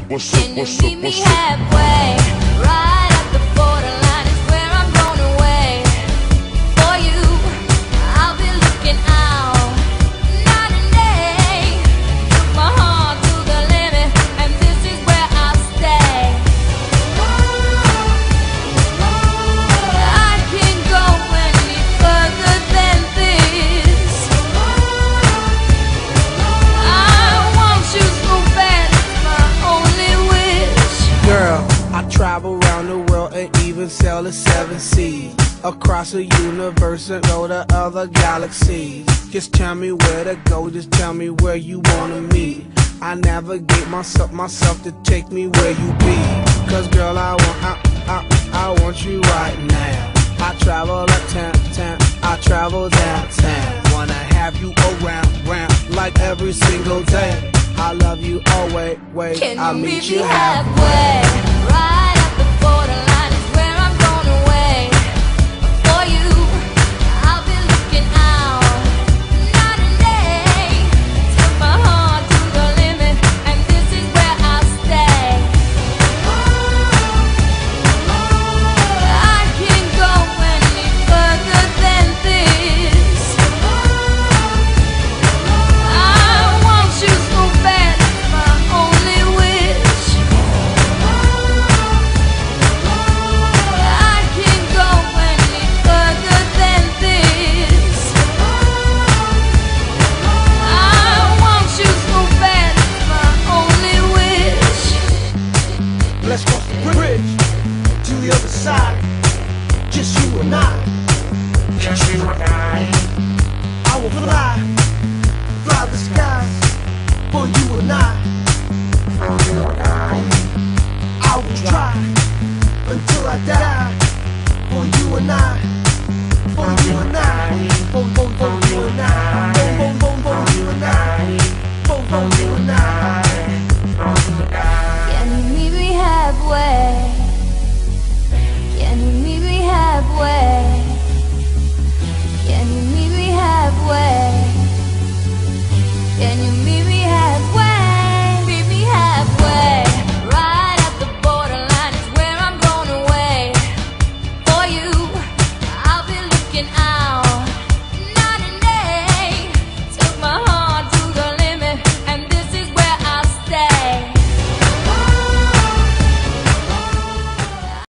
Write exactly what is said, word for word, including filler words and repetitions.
What's up, Can you what's up, meet me what's up? halfway? Right at the borderline is where I'm going away. For you, I'll be looking out night and day. Took my heart to the limit, and this is where I'll stay. I can't go any further than this. I want you so bad, it's my only wish. Girl, I travel around the world and even sail the seven seas, across the universe and go to other galaxies. Just tell me where to go, just tell me where you wanna meet. I navigate myself, myself to take me where you be. Cause girl, I want, I, I, I want you right now. I travel uptown, town, I travel downtown. Wanna have you around, round, like every single day. I love you always, wait, Can I'll you meet meet you me halfway. halfway?